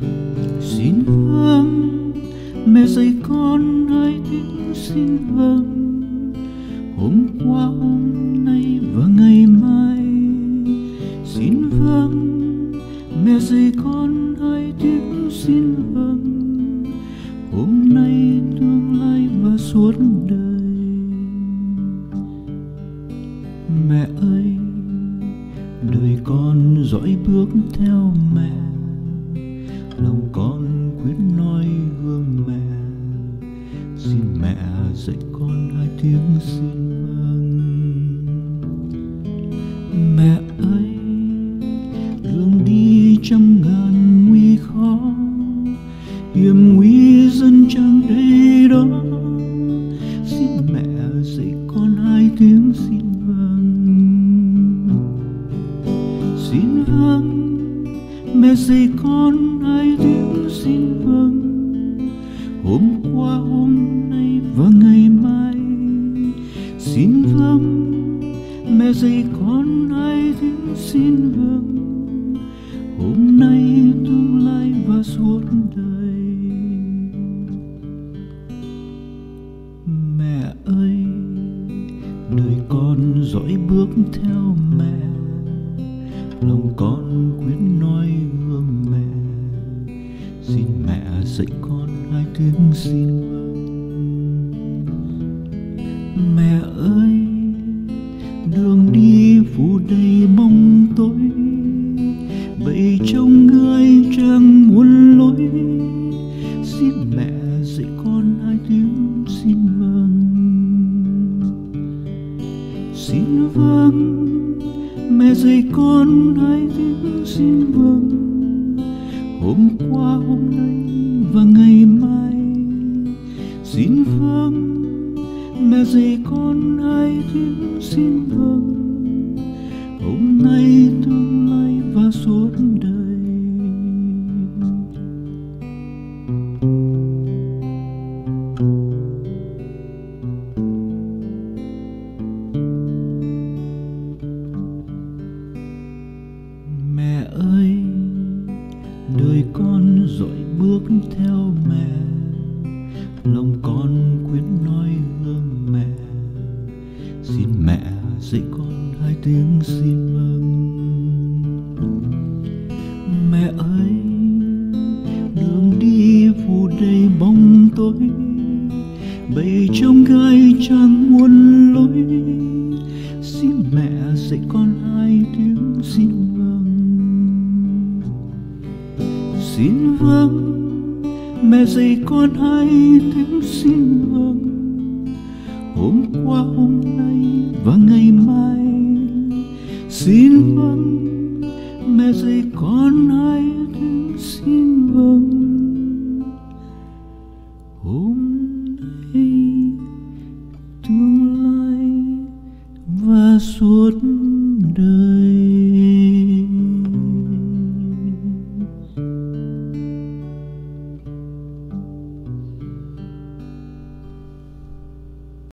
Xin vâng mẹ dạy con hai tiếng xin vâng, hôm qua hôm nay và ngày mai. Xin vâng mẹ dạy con hai tiếng xin vâng, hôm nay tương lai và suốt đời. Mẹ ơi, đời con dõi bước theo mẹ, lòng con quyết nói gương mẹ. Xin mẹ dạy con hai tiếng xin vâng. Mẹ ơi, đường đi trăm ngàn nguy khó, hiểm nguy dân chẳng đây đó. Xin mẹ dạy con hai tiếng xin vâng. Xin vâng mẹ dạy con hai tiếng xin vâng, hôm qua hôm nay và ngày mai. Xin vâng mẹ dạy con hai tiếng xin vâng, hôm nay tương lai và suốt đời. Mẹ ơi, đời con dõi bước theo mẹ, lòng con quyết nói gương mẹ. Xin mẹ dạy con hai tiếng xin vâng. Mẹ ơi, đường đi phủ đầy bóng tối, bầy trông người chẳng muốn lối. Xin mẹ dạy con hai tiếng xin vâng. Xin vâng mẹ dạy con hai tiếng xin vâng, hôm qua hôm nay và ngày mai. Xin vâng mẹ dạy con hai tiếng xin vâng, hôm nay tương lai và suốt đời. Mẹ ơi, đời con dõi bước theo mẹ, lòng con quyết nói gương mẹ. Xin mẹ dạy con hai tiếng xin vâng. Mẹ ơi, đường đi phủ đầy bóng tối, bầy trông gai chẳng muốn lối. Xin mẹ dạy con hai tiếng xin vâng. Xin vâng mẹ dạy con hai tiếng xin vâng, hôm qua hôm nay và ngày mai. Xin vâng mẹ dạy con hai tiếng xin vâng, hôm nay tương lai và suốt đời.